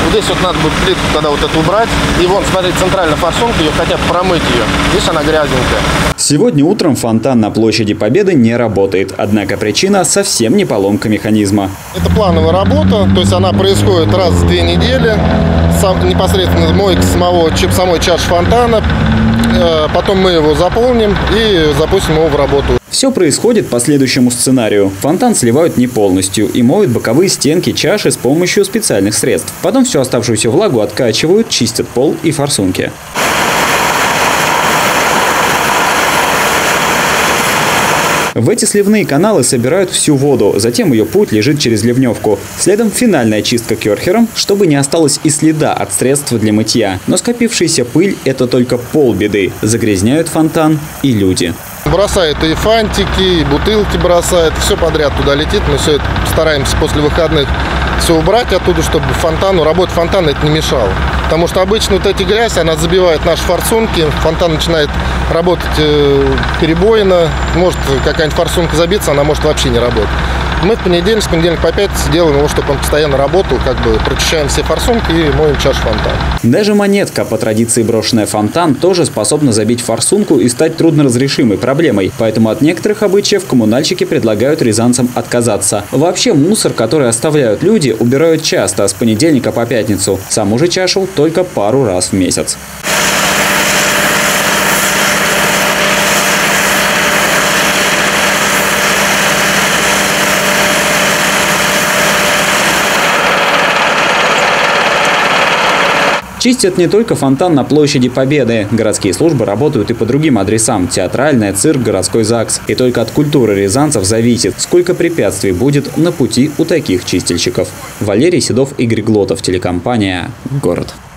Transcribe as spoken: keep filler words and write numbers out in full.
Здесь вот надо будет плитку, когда вот это убрать. И вон, смотри, центральная форсунка, ее хотят промыть ее. Видишь, она грязненькая. Сегодня утром фонтан на площади Победы не работает. Однако причина совсем не поломка механизма. Это плановая работа, то есть она происходит раз в две недели. Сам, непосредственно мойка самого, самой чаши фонтана. Потом мы его заполним и запустим его в работу. Все происходит по следующему сценарию. Фонтан сливают не полностью и моют боковые стенки чаши с помощью специальных средств. Потом всю оставшуюся влагу откачивают, чистят пол и форсунки. В эти сливные каналы собирают всю воду, затем ее путь лежит через ливневку. Следом финальная чистка керхером, чтобы не осталось и следа от средств для мытья. Но скопившаяся пыль – это только полбеды. Загрязняют фонтан и люди. Бросают и фантики, и бутылки бросают, все подряд туда летит. Мы все это стараемся после выходных все убрать оттуда, чтобы фонтану, работать фонтана это не мешало. Потому что обычно вот эти грязь, она забивает наши форсунки, фонтан начинает работать э, перебойно, может какая-нибудь форсунка забиться, она может вообще не работать. Мы в понедельник, с понедельника по пятницу делаем его, чтобы он постоянно работал, как бы прочищаем все форсунки и моем чашу фонтана. Даже монетка, по традиции брошенная в фонтан, тоже способна забить форсунку и стать трудноразрешимой проблемой. Поэтому от некоторых обычаев коммунальщики предлагают рязанцам отказаться. Вообще мусор, который оставляют люди, убирают часто, с понедельника по пятницу. Саму же чашу только пару раз в месяц. Чистят не только фонтан на площади Победы. Городские службы работают и по другим адресам – театральная, цирк, городской ЗАГС. И только от культуры рязанцев зависит, сколько препятствий будет на пути у таких чистильщиков. Валерий Седов, Игорь Глотов, телекомпания «Город».